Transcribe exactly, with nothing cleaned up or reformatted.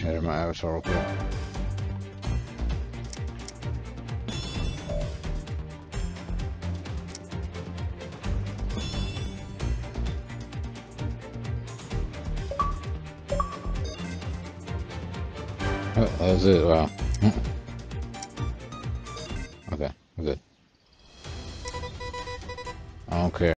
Edit my avatar real quick. Oh, that's it. Wow. Okay, good. I don't care.